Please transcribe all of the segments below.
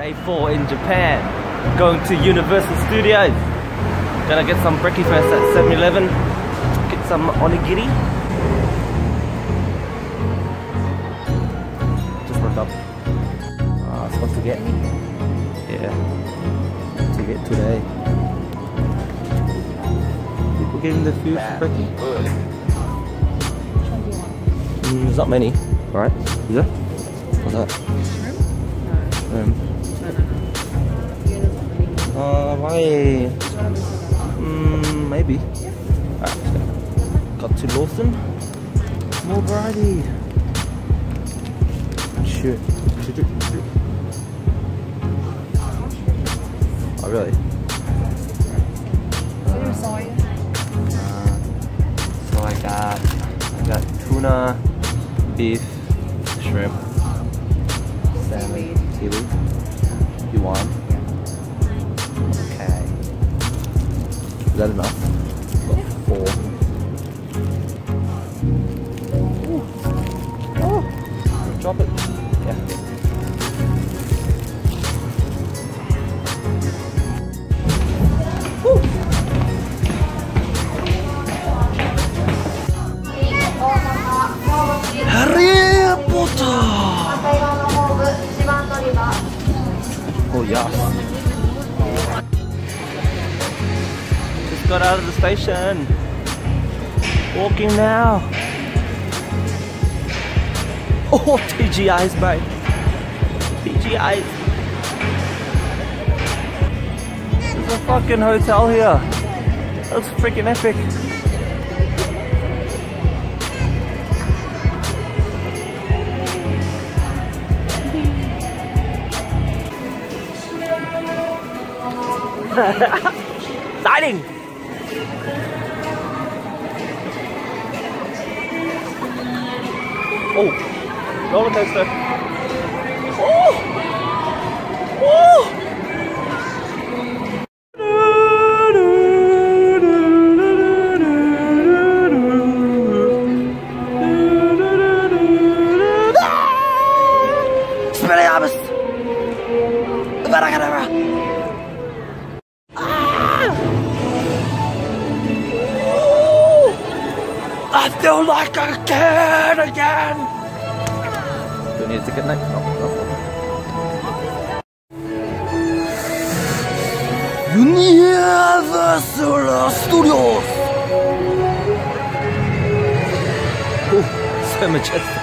Day 4 in Japan. Going to Universal Studios. Gonna get some brekkie first at 7-Eleven. Get some onigiri. Just woke up. I'm supposed to get. Yeah. To get today. People getting the food for brekkie. There's not many, right? Is there? What's that? Shrimp? Why? Maybe. Alright, let's go. Got to Lawson. More variety. Shoot. Oh, really? So I got tuna, beef, shrimp, salmon, seaweed. You want? Okay. Is that enough? Got 4. Ooh. Oh! Drop it. Yeah. Woo! Harry Potter! Oh yes. Just got out of the station. Walking now. Oh, TGI's, mate. TGI's. There's a fucking hotel here. That's freaking epic. Exciting! Oh, roller coaster! Oh! Oh! Expelliarmus! Abracadabra! I feel like I can again! Do you need a ticket next? No. Universal Studios! Oh, so majestic.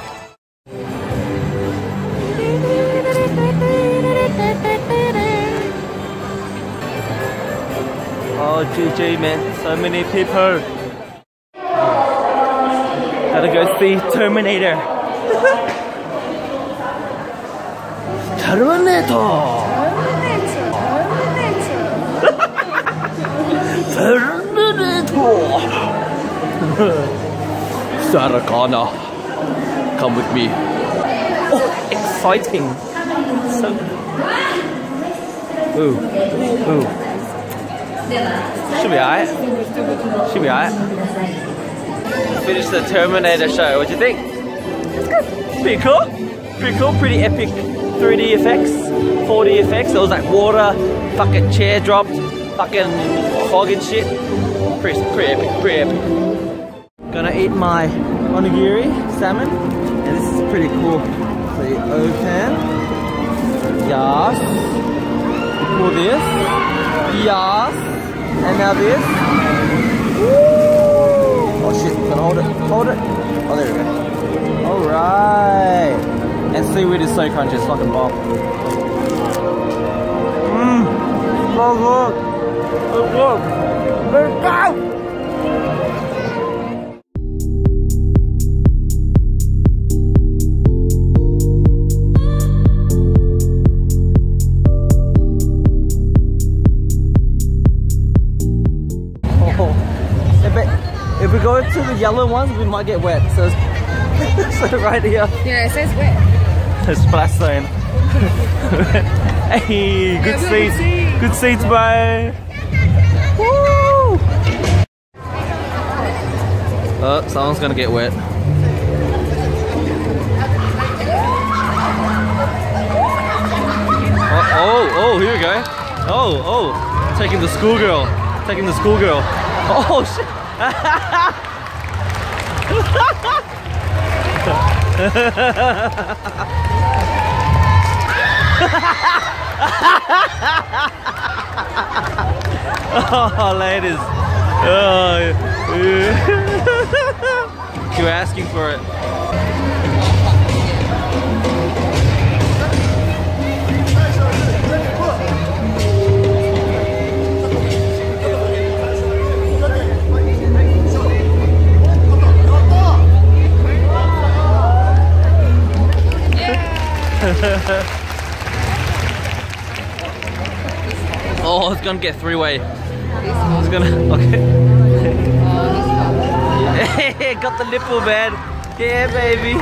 Oh, GG man, so many people. Gotta go see Terminator. Terminator. Sarah Connor, come with me. Oh, exciting. So. Ooh. Should be alright. Should be alright. Finished the Terminator show. What do you think? It's good. Pretty cool. Pretty cool. Pretty epic 3D effects, 4D effects. There was like water, fucking chair dropped, fucking fog and shit. Pretty epic. Pretty epic. Gonna eat my onigiri salmon, and this is pretty cool. So you open. Yes. You pull this. Yes. And now this. Woo! Oh shit, gonna hold it. Oh, there we go. Alright. And seaweed is so crunchy, it's fucking bomb. So good. So good. Let's go! If we go to the yellow ones, we might get wet. So, so right here. Yeah, it says wet. It's splash zone. Hey, good seats. Good seats, bro. Woo! Oh, someone's gonna get wet. Oh, Oh, here we go. Oh, taking the schoolgirl. Taking the schoolgirl. Oh, shit. Oh, ladies. Oh, yeah. You were asking for it. Oh, it's gonna get three-way. It's gonna, okay. Hey, got the nipple, man. Yeah, baby.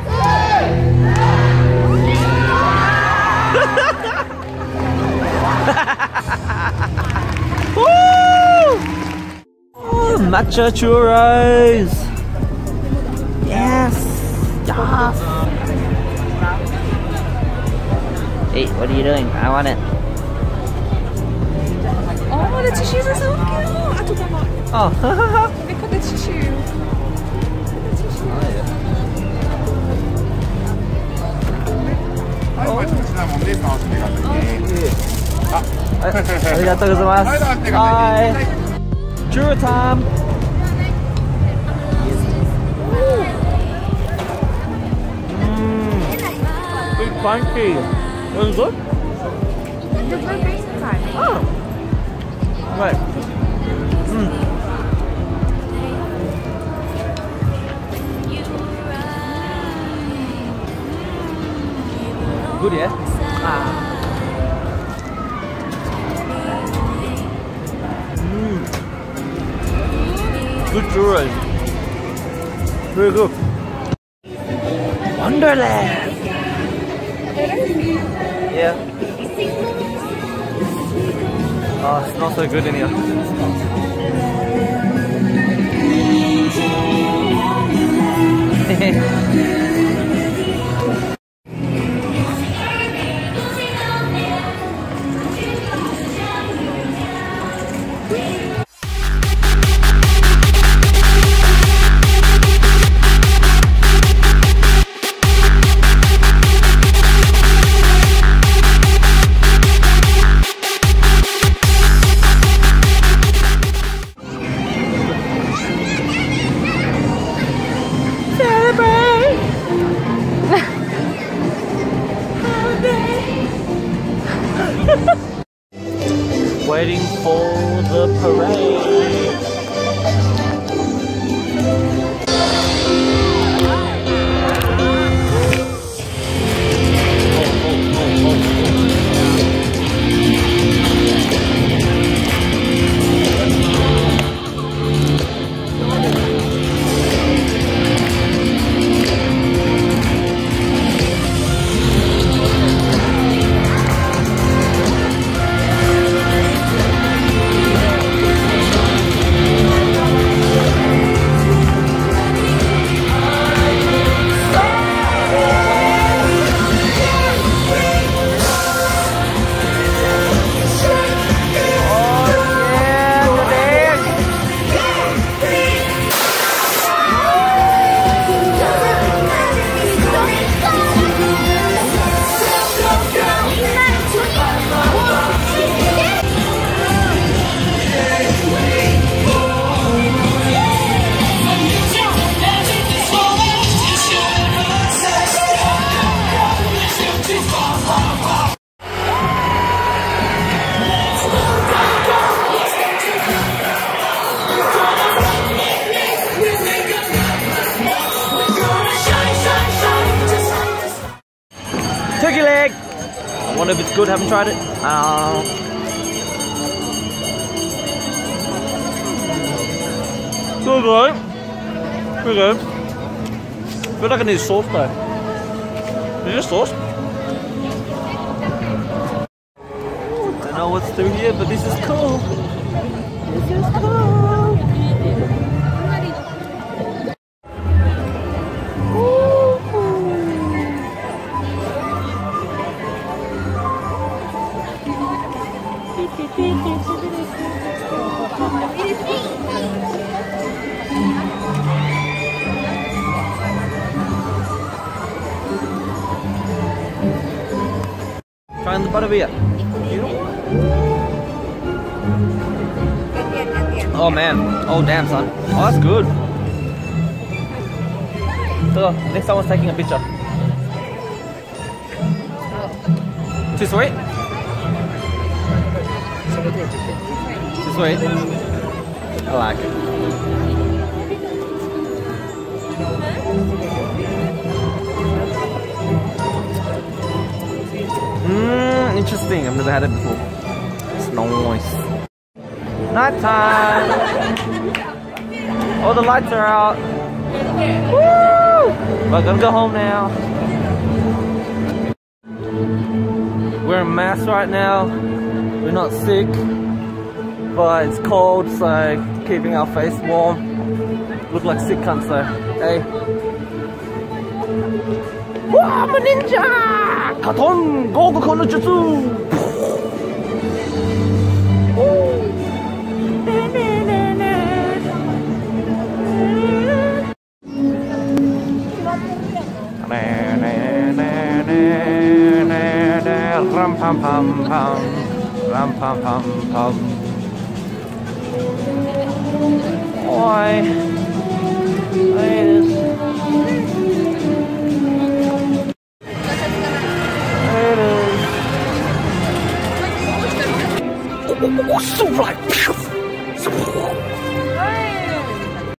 Woo! Oh, matcha churros. Yes. Yes. Hey, what are you doing? I want it. Oh, the tissues are so cute. Oh. Look at the tissue. Arigatou gozaimasu. Hi. Churro time. Big crunchy. Was it good? There's no base inside. Oh. Right. Good, yeah? Good churros. Very good. Wonderland. Yeah. Oh, it's not so good in here. Waiting for the parade. Turkey leg! I wonder if it's good, haven't tried it. Good, right? Pretty good. I feel like I need sauce though. Is this sauce? Don't know what's through here, but this is cool. This is cool. Trying the butterbeer. Oh man. Oh damn son. Oh that's good. So next someone's taking a picture. Too sweet? Too sweet? I like it. Interesting. I've never had it before. It's nice. Night time. All the lights are out. Woo! We're gonna go home now. We're in masks right now. We're not sick, but it's cold, so keeping our face warm. Look like sick cunts though. Hey. Wow, I'm a ninja! Katon Goku Kono Jutsu! Ram pam pam pam, ram pam pam pam. Oi, ladies. Ladies. So right.